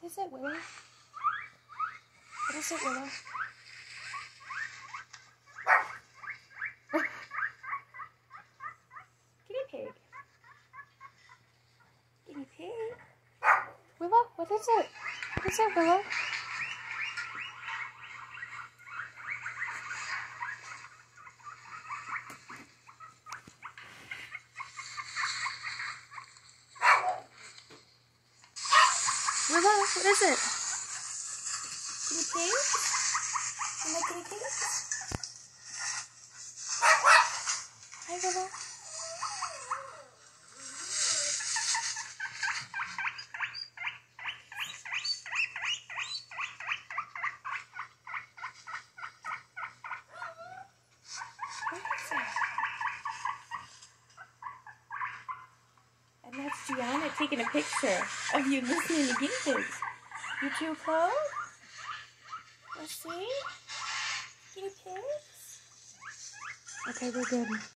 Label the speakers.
Speaker 1: is it, Willow? What is it, Willow? Guinea pig. Guinea pig. Willow, what is it? What is it, Willow? Willow, what is it? Guinea pig? You like guinea pigs? Hi, Willow. What is it? And that's Gianna taking a picture of you listening to guinea pigs. You too close? Let's see. Guinea pigs? Okay, we're good.